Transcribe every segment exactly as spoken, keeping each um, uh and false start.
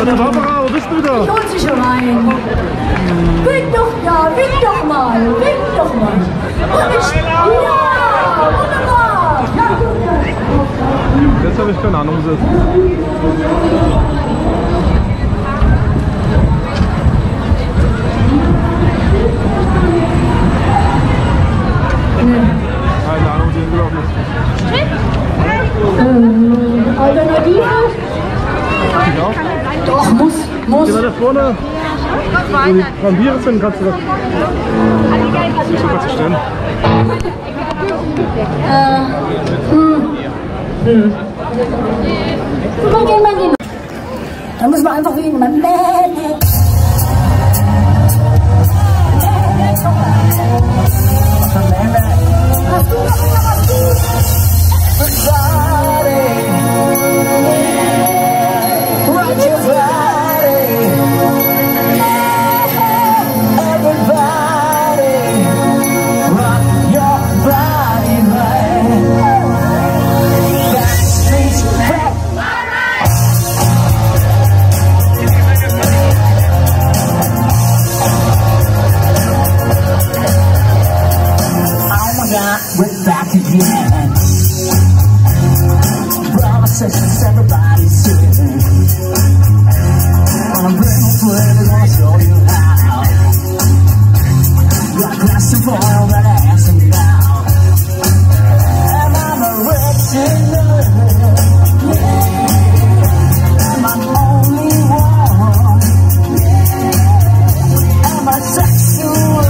Barbara, wo bist du da? Ich hol sie schon rein. Wink doch, ja, wink doch mal, wink doch mal. Und ich, ja, wunderbar. Ja, gut. Jetzt habe ich keine Ahnung, wo sie ist. Keine Ahnung, wie hingelaufen ist. Ähm, Alternative? Ja. Doch, muss, muss. Geh mal da vorne. Wo die Brombiere sind, kannst du das. Nicht so kurz zu stellen. Äh, hm. Hm. Mal gehen, mal gehen. Da muss man einfach wie in meinem Mäh. Hast du noch was gut? We're back again. Brother sisters, everybody's here. I'm grateful for it, gonna show you how. Got glass of oil that I have some now. And I'm a original. And I'm only one. And I'm sexual.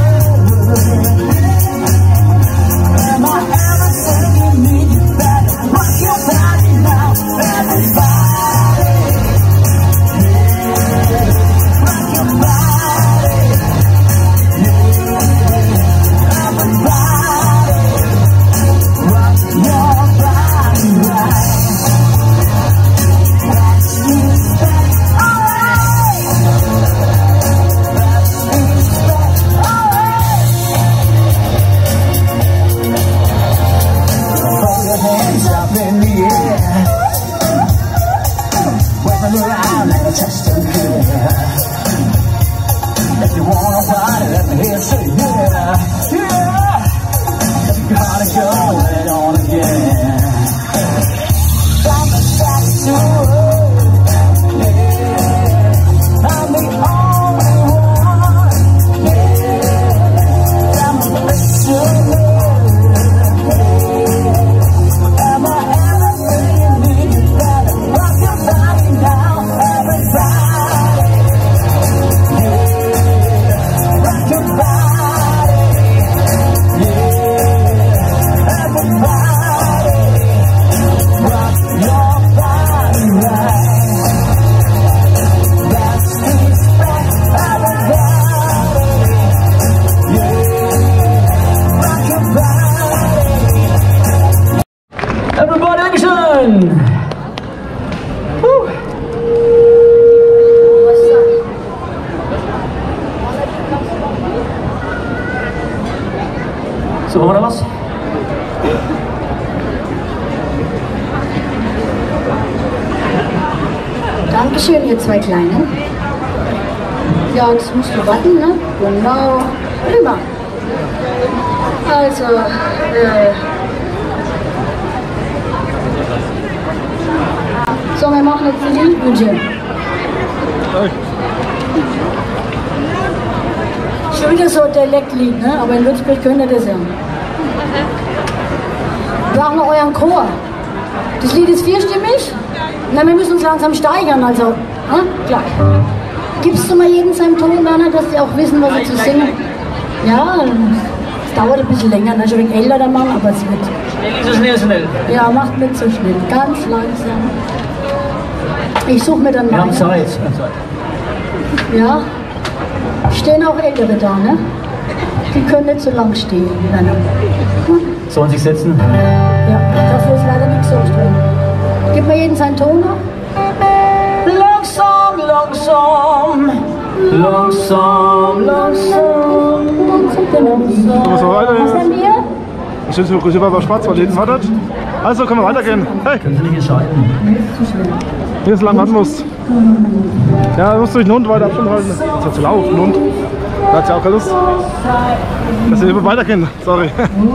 Around like a chest of hair. If you wanna party, let me hear you say yeah, yeah. If you gotta go, let it on again. I'm the sexual, yeah. I'm the only one, yeah. I'm the original. Am I everything you need? You better rock your body now. Everybody action! Woo. So, wollen wir da was? Dankeschön, ihr zwei Kleinen. Ja, jetzt musst du warten, ne? Genau. Prima. Also, äh. So, wir machen jetzt die Liedbücher. Schon wieder so ein Dialektlied, ne? Aber in Würzburg könnt ihr das ja. Wir brauchen noch euren Chor. Das Lied ist vierstimmig. Na, wir müssen uns langsam steigern, also. Ne? Klar. Gibst du mal jeden seinen Ton, Werner, dass die auch wissen, was sie zu singen? Ja, es dauert ein bisschen länger, ne? Schon ein wenig älter der Mann, aber es wird. Schnell, so schnell, schnell. Ja, macht nicht so schnell, ganz langsam. Ich suche mir dann mal. Wir haben Zeit. Ja. Stehen auch Ältere da, ne? Die können nicht so lang stehen. Nein. Sollen sich setzen? Ja, dafür ist leider nichts so streng. Gib mir jeden seinen Ton noch. Langsam, langsam, langsam, langsam, langsam. Was war weiter? Was haben wir? sind wir aber Spaß, weil hinten wartet. Also können wir weitergehen. Hey! Hier ist lang warten musst. Ja, du musst durch den Hund weiter Abstand halten. Das ist ja zu laut, ein Hund. Da hat ja auch keine Lust. Dass wir weitergehen. Sorry.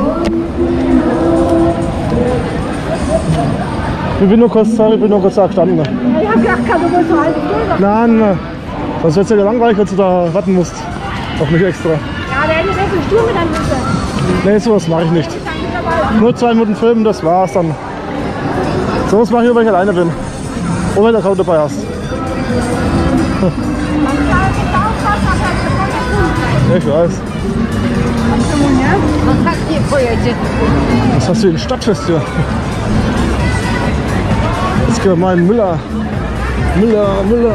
Ich bin nur kurz, sorry, ich bin nur kurz da gestanden. Ich hab gedacht, kann du wohl so halb Stunde. Nein, sonst wird es ja langweilig, wenn du da warten musst. Auf mich extra. Ja, der hätte jetzt eine Stunde dann müssen. Nee, sowas mache ich nicht. Nur zwei Minuten filmen, das war's dann. Sowas mache ich nur, wenn ich alleine bin. Oder wenn du Account dabei hast. Ja, ich weiß. Was hast du im Stadtfest hier? Jetzt gehen wir mal in Müller. Müller, Müller.